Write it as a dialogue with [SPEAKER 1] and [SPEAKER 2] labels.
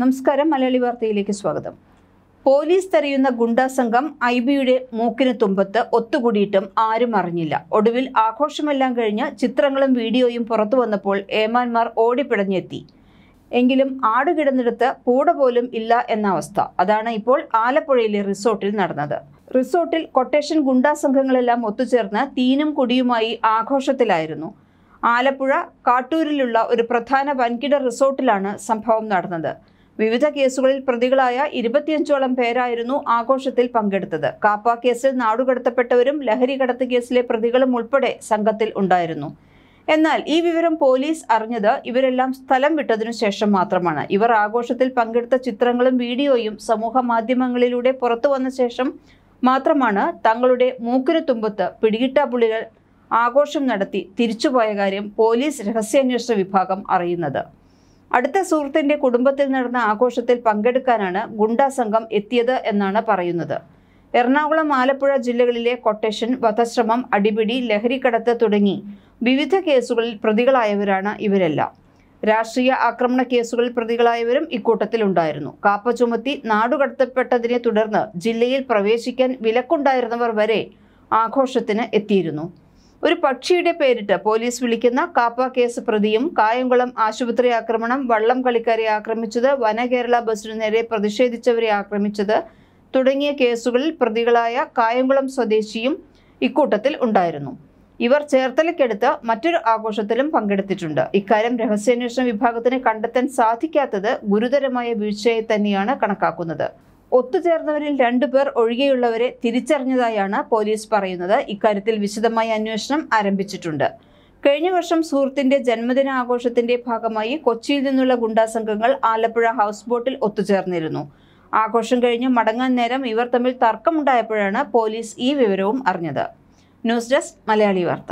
[SPEAKER 1] നമസ്കാരം. മലയാളി വാർത്തയിലേക്ക് സ്വാഗതം. പോലീസ് തെരയുന്ന ഗുണ്ടാ സംഘം ഐബിയുടെ മൂക്കിന് തുമ്പത്ത് ഒത്തുകൂടിയിട്ടും ആരും അറിഞ്ഞില്ല. ഒടുവിൽ ആഘോഷമെല്ലാം കഴിഞ്ഞ് ചിത്രങ്ങളും വീഡിയോയും പുറത്തു വന്നപ്പോൾ ഏമാന്മാർ ഓടിപ്പിടഞ്ഞെത്തി. എങ്കിലും ആടുകിടന്നിടത്ത് പൂട പോലും ഇല്ല എന്ന അവസ്ഥ. അതാണ് ഇപ്പോൾ ആലപ്പുഴയിലെ റിസോർട്ടിൽ നടന്നത്. റിസോർട്ടിൽ കൊട്ടേഷൻ ഗുണ്ടാ സംഘങ്ങളെല്ലാം ഒത്തുചേർന്ന് തീനും കുടിയുമായി ആഘോഷത്തിലായിരുന്നു. ആലപ്പുഴ കാട്ടൂരിലുള്ള ഒരു പ്രധാന വൻകിട റിസോർട്ടിലാണ് സംഭവം നടന്നത്. വിവിധ കേസുകളിൽ പ്രതികളായ 25ഓളം പേരായിരുന്നു ആഘോഷത്തിൽ പങ്കെടുത്തത്. കാപ്പ കേസിൽ നാടുകടത്തപ്പെട്ടവരും ലഹരി കടത്ത് കേസിലെ പ്രതികളും ഉൾപ്പെടെ സംഘത്തിൽ ഉണ്ടായിരുന്നു. എന്നാൽ ഈ വിവരം പോലീസ് അറിഞ്ഞത് ഇവരെല്ലാം സ്ഥലം വിട്ടതിനു ശേഷം മാത്രമാണ്. ഇവർ ആഘോഷത്തിൽ പങ്കെടുത്ത ചിത്രങ്ങളും വീഡിയോയും സമൂഹ മാധ്യമങ്ങളിലൂടെ പുറത്തു വന്ന ശേഷം മാത്രമാണ് തങ്ങളുടെ മൂക്കിന് തുമ്പത്ത് പിടികിട്ടാപ്പുള്ളികൾ ആഘോഷം നടത്തി തിരിച്ചുപോയ കാര്യം പോലീസ് രഹസ്യാന്വേഷണ വിഭാഗം അറിയുന്നത്. അടുത്ത സുഹൃത്തിന്റെ കുടുംബത്തിൽ നടന്ന ആഘോഷത്തിൽ പങ്കെടുക്കാനാണ് ഗുണ്ടാ സംഘം എത്തിയത് എന്നാണ് പറയുന്നത്. എറണാകുളം, ആലപ്പുഴ ജില്ലകളിലെ കൊട്ടേഷൻ, വധശ്രമം, അടിപിടി, ലഹരിക്കടത്ത് തുടങ്ങി വിവിധ കേസുകളിൽ പ്രതികളായവരാണ് ഇവരെല്ലാം. രാഷ്ട്രീയ ആക്രമണ കേസുകളിൽ പ്രതികളായവരും ഇക്കൂട്ടത്തിലുണ്ടായിരുന്നു. കാപ്പ ചുമത്തി നാടുകടത്തപ്പെട്ടതിനെ തുടർന്ന് ജില്ലയിൽ പ്രവേശിക്കാൻ വിലക്കുണ്ടായിരുന്നവർ വരെ ആഘോഷത്തിന് എത്തിയിരുന്നു. ഒരു പക്ഷിയുടെ പേരിട്ട് പോലീസ് വിളിക്കുന്ന കാപ്പ കേസ് പ്രതിയും, കായംകുളം ആശുപത്രി ആക്രമണം, വള്ളം കളിക്കാരെ ആക്രമിച്ചത്, വനകേരള ബസിനു നേരെ പ്രതിഷേധിച്ചവരെ ആക്രമിച്ചത് തുടങ്ങിയ കേസുകളിൽ പ്രതികളായ കായംകുളം സ്വദേശിയും ഇക്കൂട്ടത്തിൽ ഉണ്ടായിരുന്നു. ഇവർ ചേർത്തലയ്ക്കടുത്ത് മറ്റൊരു ആഘോഷത്തിലും പങ്കെടുത്തിട്ടുണ്ട്. ഇക്കാര്യം രഹസ്യാന്വേഷണ വിഭാഗത്തിന് കണ്ടെത്താൻ സാധിക്കാത്തത് ഗുരുതരമായ വീഴ്ചയെ തന്നെയാണ് കണക്കാക്കുന്നത്. ഒത്തുചേർന്നവരിൽ 2 പേർ ഒഴികെയുള്ളവരെ തിരിച്ചറിഞ്ഞതായാണ് പോലീസ് പറയുന്നത്. ഇക്കാര്യത്തിൽ വിശദമായ അന്വേഷണം ആരംഭിച്ചിട്ടുണ്ട്. കഴിഞ്ഞ വർഷം സുഹൃത്തിന്റെ ജന്മദിനാഘോഷത്തിന്റെ ഭാഗമായി കൊച്ചിയിൽ നിന്നുള്ള ഗുണ്ടാ സംഘങ്ങൾ ആലപ്പുഴ ഹൗസ് ബോട്ടിൽ ഒത്തുചേർന്നിരുന്നു. ആഘോഷം കഴിഞ്ഞ് മടങ്ങാൻ നേരം ഇവർ തമ്മിൽ തർക്കമുണ്ടായപ്പോഴാണ് പോലീസ് ഈ വിവരവും അറിഞ്ഞത്. ന്യൂസ് ഡെസ്ക്, മലയാളി വാർത്ത.